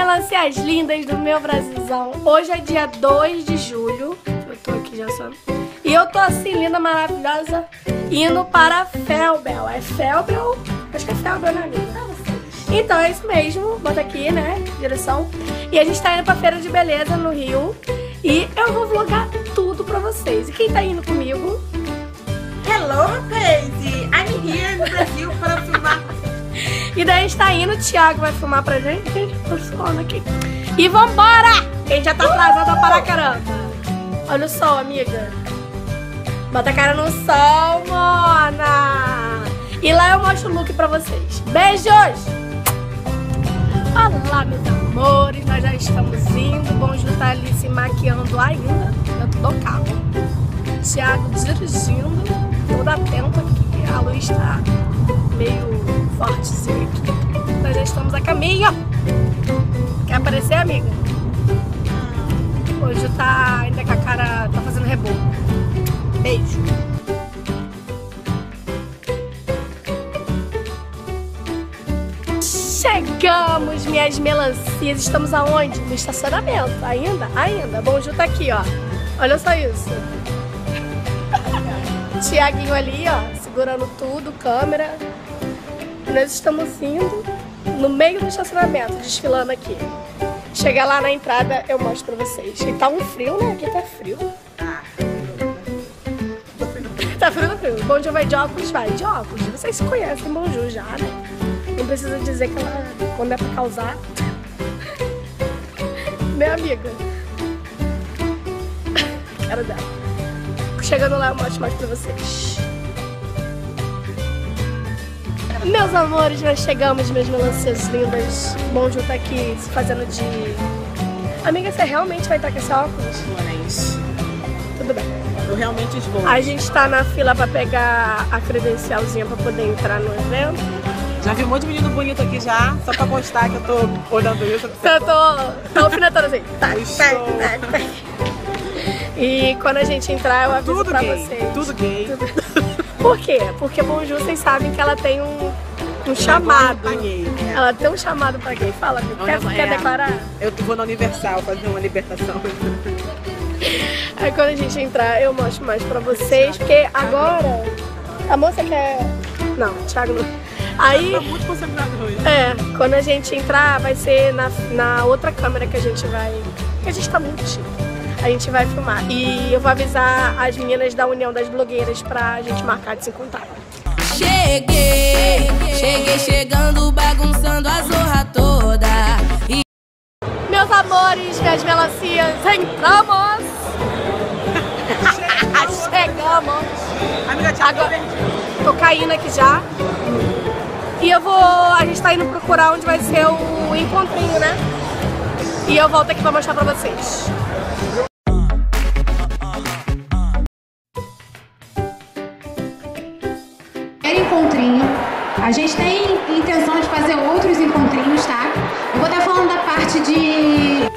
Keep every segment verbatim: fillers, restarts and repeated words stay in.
melancias lindas do meu Brasilzão. Hoje é dia dois de julho. Eu tô aqui já só. E eu tô assim, linda, maravilhosa, indo para Felbel. É Felbel? Acho que é Felbel, né, amiga? Então é isso mesmo. Bota aqui, né? Direção. E a gente tá indo pra Feira de Beleza no Rio. E eu vou vlogar tudo pra vocês. E quem tá indo comigo? Hello, Paige! I'm here no Brasil para filmar. E daí a gente tá indo, o Thiago vai filmar pra gente. Gente, tô suando aqui. E vambora! A gente já tá atrasada para caramba. Olha o sol, amiga. Bota a cara no sol, mona! E lá eu mostro o look pra vocês. Beijos! Olá, meus amores, nós já estamos indo. O Bonjour tá ali se maquiando ainda dentro do carro. Thiago dirigindo, toda atenta aqui. A luz tá meio fortezinha aqui. Nós já estamos a caminho. Quer aparecer, amiga? Hoje tá ainda com a cara, tá fazendo reboco. Beijo. Chegamos, minhas melancias. Estamos aonde? No estacionamento. Ainda? Ainda. Bonjour tá aqui, ó. Olha só isso. Tiaguinho ali, ó, segurando tudo, câmera. Nós estamos indo no meio do estacionamento, desfilando aqui. Chegar lá na entrada, eu mostro pra vocês. E tá um frio, né? Aqui tá frio. Tá frio, tá frio. Bonjour vai de óculos? Vai de óculos. Vocês se conhecem Bonjour já, né? Não precisa dizer que ela, quando é pra causar. Minha amiga. Cara dela. Chegando lá, eu mostro mais pra vocês. Meus amores, nós chegamos, minhas melancias lindas. Bonjour tá aqui se fazendo de... Amiga, você realmente vai estar com esse óculos? Tudo bem. Eu realmente vou. A gente tá na fila pra pegar a credencialzinha pra poder entrar no evento. Já vi um monte de menino bonito aqui já, só pra postar que eu tô olhando isso. Eu tô, tô alfinetando assim. Tá, tá, tá, tá. E quando a gente entrar, eu aviso tudo pra gay, vocês. Tudo gay. Tudo... Por quê? Porque Bonjour, vocês sabem que ela tem um, um chamado. Gay, é. Ela tem um chamado pra gay. Fala, amigo. Quer, é, quer declarar? Eu vou na Universal fazer uma libertação. Aí quando a gente entrar, eu mostro mais pra vocês. Porque agora, a moça quer... Não, Thiago não... Aí, tá muito concentrado hoje. É, quando a gente entrar, vai ser na, na outra câmera que a gente vai... Que a gente tá muito chique. A gente vai filmar. E eu vou avisar as meninas da União das Blogueiras pra gente marcar de se encontrar. Cheguei, cheguei chegando, bagunçando a zorra toda. E... Meus amores, minhas melancias, entramos! Chegamos! Amiga, agora tô caindo aqui já. E eu vou... A gente tá indo procurar onde vai ser o encontrinho, né? E eu volto aqui pra mostrar pra vocês. Encontrinho. A gente tem intenção de fazer outros encontrinhos, tá? Eu vou estar falando da parte de...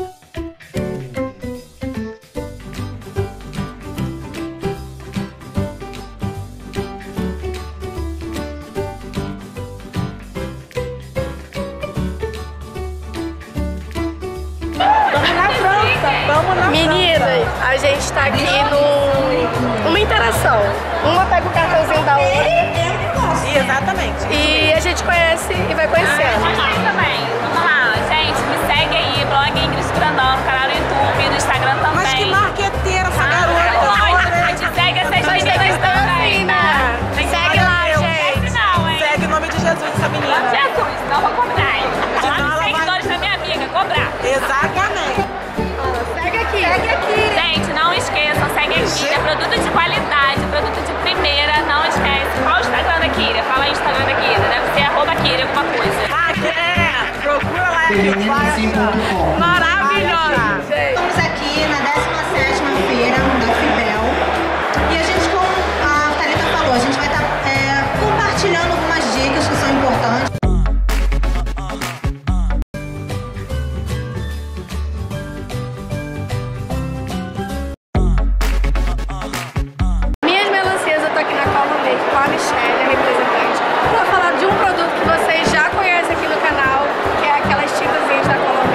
Meninas, a gente tá aqui no uma interação. Uma pega o cartãozinho da outra. Exatamente. E a gente conhece e vai conhecendo. A gente também. Vamos lá, gente. Me segue aí, blog Ingrid Brandão, no canal do YouTube, no Instagram também. Mas que marqueteira essa garota. A gente segue essas meninas também, né? Segue lá, gente. Não, hein? Segue o nome de Jesus essa menina. Jesus, não vou cobrar. Lá nos seguidores da minha amiga, cobrar. Exatamente. Segue aqui. Segue aqui. Gente, não esqueçam, segue aqui. É produto de qualidade, produto de primeira. Não esquece. Qual o Instagram da Kira? Fala aí o Instagram da Kira. Deve ser arroba Kira, alguma coisa. Ah, é. Procura lá. Maravilhosa. Estamos aqui na décima sétima feira da Fibel. E a gente, como a Thalita falou, a gente vai estar é, compartilhando algumas dicas que são importantes. Minhas melancias, eu tô aqui na Calma Make com a Michelle, a representante, pra falar de um produto que vocês já conhecem aqui no canal, que é aquelas tintazinhas da Calma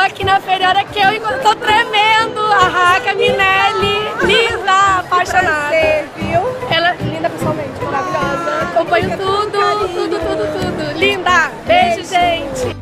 aqui na feira que eu enquanto tô tremendo. A Raca Minelli, linda, apaixonada. Prazer, viu? Ela é linda pessoalmente, maravilhosa. Acompanho tudo, tudo, tudo, tudo. Linda. Beijo, gente.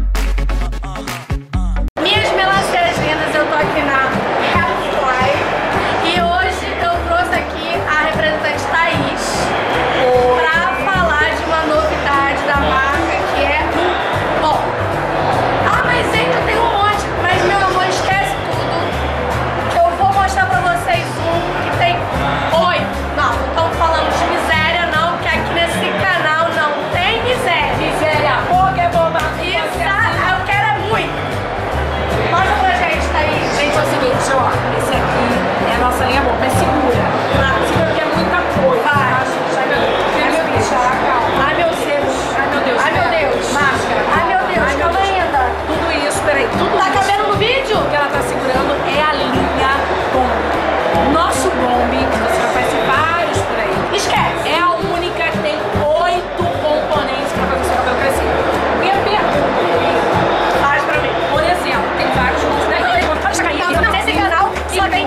Minhas melancias lindas, eu tô aqui na Healthfly. E hoje eu trouxe aqui a representante Thaís pra falar de uma novidade da marca que é o bom. Ah, mas gente, eu tenho um monte. Mas meu amor, esquece tudo. Eu vou mostrar pra vocês um que tem oito. Não, não estamos falando de miséria não, porque aqui nesse canal não tem miséria. Miséria, fogo é bomba. Isso, eu quero é muito. Mostra pra gente, Thaís. Gente, é o seguinte, ó. Esse aqui é a nossa linha bomba. É segura. Segura porque é muita coisa. Vai. Ai, meu Deus. Ai, meu Deus. Ai, meu Deus. Ai, meu Deus. Máscara. Ai, meu Deus, calma ainda. Tudo isso, peraí. Tudo Tá isso cabendo no vídeo? que ela tá segurando é a linha bomba. Nosso bombe, que você já conhece vários por aí. Esquece. É a única que tem oito componentes pra fazer o seu cabelo crescer. Minha pergunta, Faz pra mim. por exemplo, tem vários juntos, né? Pode chegar aí. Não, nesse canal só tem...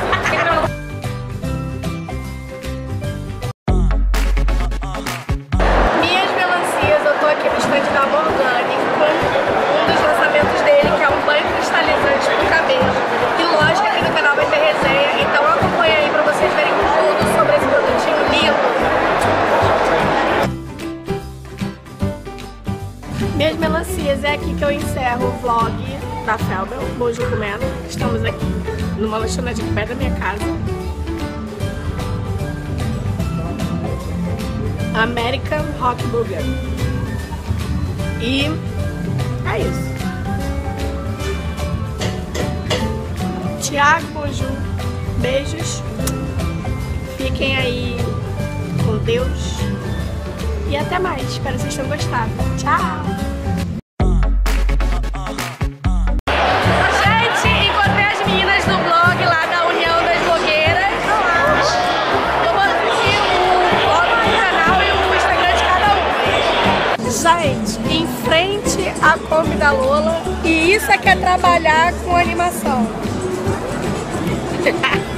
Minhas melancias, eu tô aqui no stand da Morgani com um dos lançamentos dele, que é um banho cristalizante pro cabelo. E lógico, aqui no canal vai ter resenha, então acompanha aí pra vocês verem tudo sobre esse produtinho lindo. Minhas melancias, é aqui que eu encerro o vlog da Felbel, Mojo Comendo. Estamos aqui numa lanchonete aqui perto da minha casa. American Rock Burger. E é isso. Tiago, Mojo, beijos. Fiquem aí com Deus. E até mais. Espero que vocês tenham gostado. Tchau! Gente, encontrei as meninas do blog lá da União das Blogueiras. Vou botar aqui o blog do canal e o Instagram de cada um. Gente, em frente à Kombi da Lola. E isso é que é trabalhar com animação.